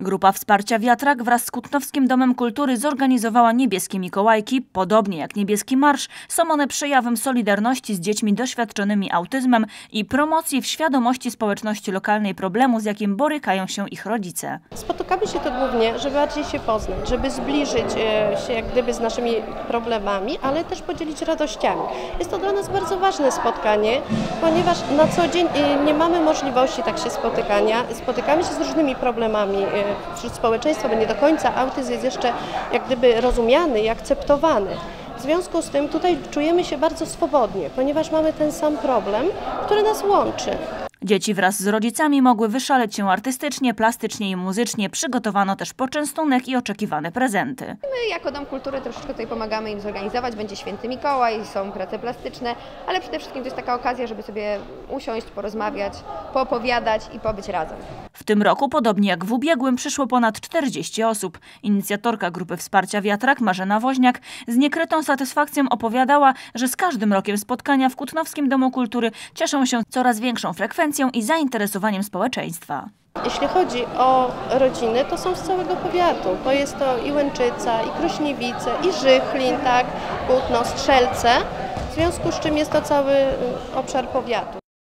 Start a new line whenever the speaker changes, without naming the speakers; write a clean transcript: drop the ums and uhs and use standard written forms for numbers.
Grupa Wsparcia Wiatrak wraz z Kutnowskim Domem Kultury zorganizowała Niebieskie Mikołajki. Podobnie jak Niebieski Marsz, są one przejawem solidarności z dziećmi doświadczonymi autyzmem i promocji w świadomości społeczności lokalnej problemu, z jakim borykają się ich rodzice.
Spotykamy się tu głównie, żeby bardziej się poznać, żeby zbliżyć się jak gdyby z naszymi problemami, ale też podzielić radościami. Jest to dla nas bardzo ważne spotkanie, ponieważ na co dzień nie mamy możliwości tak się spotykania. Spotykamy się z różnymi problemami wśród społeczeństwa, bo nie do końca autyzm jest jeszcze jak gdyby rozumiany i akceptowany. W związku z tym tutaj czujemy się bardzo swobodnie, ponieważ mamy ten sam problem, który nas łączy.
Dzieci wraz z rodzicami mogły wyszaleć się artystycznie, plastycznie i muzycznie. Przygotowano też poczęstunek i oczekiwane prezenty.
My jako Dom Kultury troszeczkę tutaj pomagamy im zorganizować. Będzie Święty Mikołaj, są prace plastyczne, ale przede wszystkim to jest taka okazja, żeby sobie usiąść, porozmawiać, poopowiadać i pobyć razem.
W tym roku, podobnie jak w ubiegłym, przyszło ponad 40 osób. Inicjatorka Grupy Wsparcia Wiatrak, Marzena Woźniak, z niekrytą satysfakcją opowiadała, że z każdym rokiem spotkania w Kutnowskim Domu Kultury cieszą się coraz większą frekwencją i zainteresowaniem społeczeństwa.
Jeśli chodzi o rodziny, to są z całego powiatu. To jest to i Łęczyca, i Krośniewice, i Żychlin, tak, Kutno, Strzelce, w związku z czym jest to cały obszar powiatu.